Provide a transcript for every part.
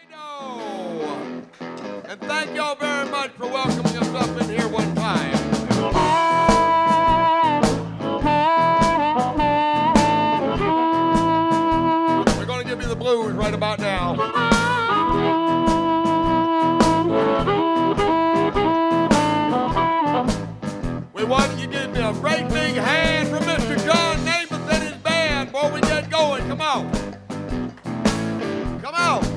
And thank y'all very much for welcoming us up in here one time. We're going to give you the blues right about now. We want you to give me a great big hand for Mr. John Namath and his band before we get going. Come on. Come on.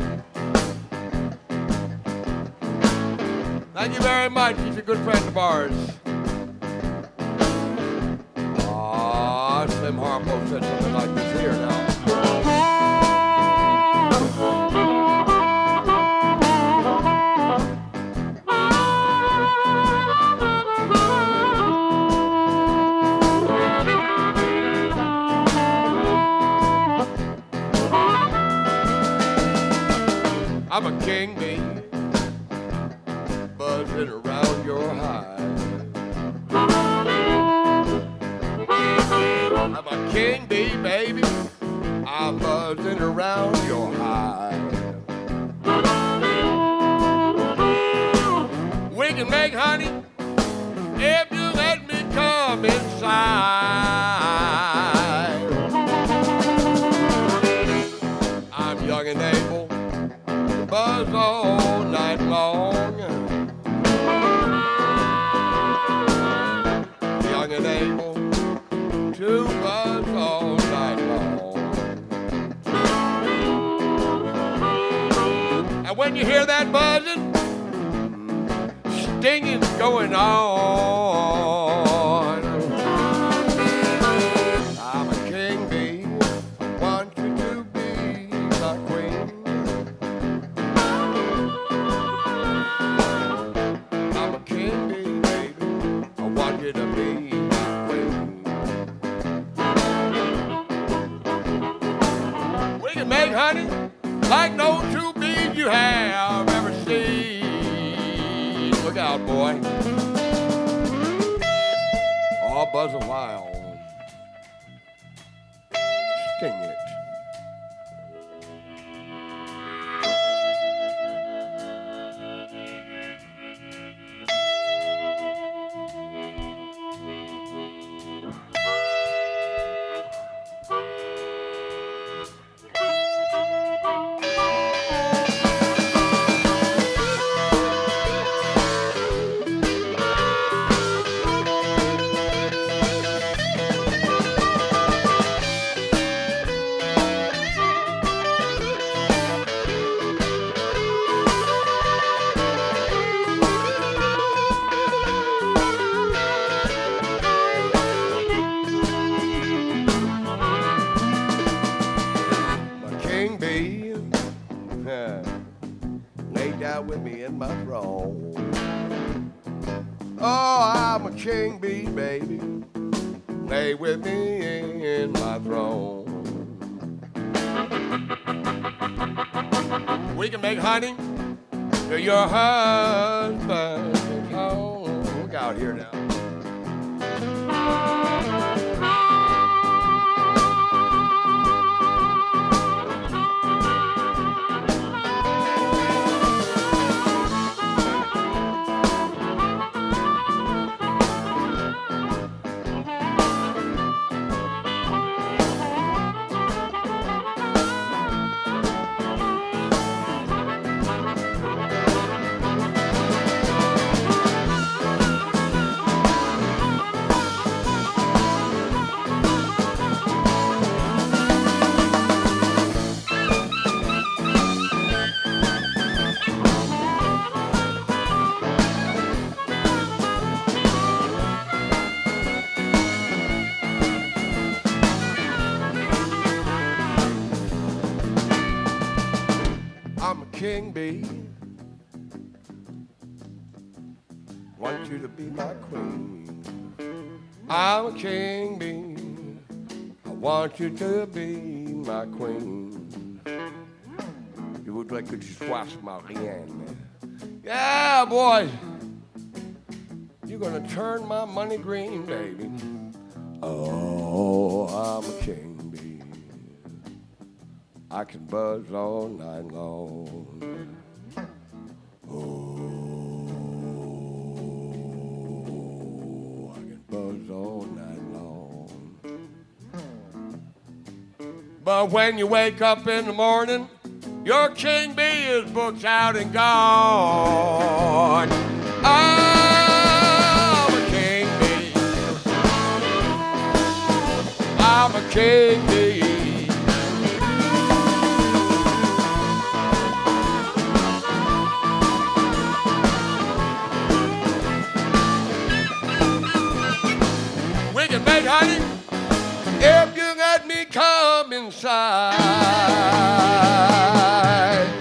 Thank you very much. He's a good friend of ours. Slim Harpo said something like this here now. I'm a king bee, buzzing around your hive. I'm a king bee, baby, I'm buzzing around your hive. We can make honey if you let me come inside. I'm young and able, buzz all night long. Young and able to buzz all night long. And when you hear that buzzing, stinging's going on. I'm a king bee, I want you to be my queen. To be my queen. We can make honey like no two bees you have ever seen. Look out, boy. All buzz a while. Sting it. With me in my throne. Oh, I'm a king bee, baby. Lay with me in my throne. We can make honey till your husband is home. Look out here now. King bee, want you to be my queen. I'm a king bee, I want you to be my queen. Je voudrais que tu sois ma reine. Yeah, boys, you're gonna turn my money green, baby. Oh, I'm a king bee. I can buzz all night long. Oh, I can buzz all night long. But when you wake up in the morning, your king bee is booked out and gone. I'm a king bee. I'm a king bee. We can make honey if you let me come inside.